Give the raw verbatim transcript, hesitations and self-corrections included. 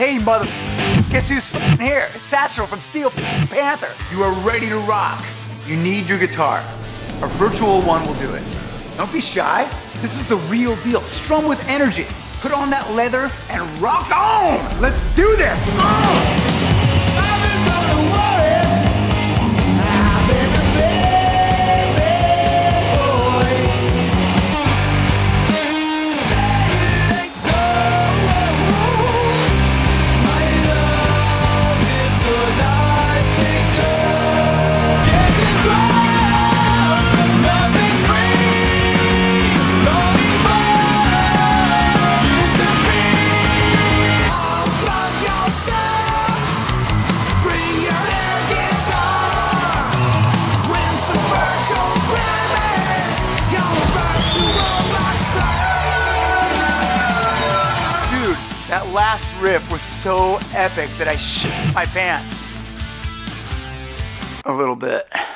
Hey, mother, guess who's f***ing here? It's Satchel from Steel Panther. You are ready to rock. You need your guitar. A virtual one will do it. Don't be shy. This is the real deal. Strum with energy. Put on that leather and rock on. Let's do this. Oh! That last riff was so epic that I shit my pants. A little bit.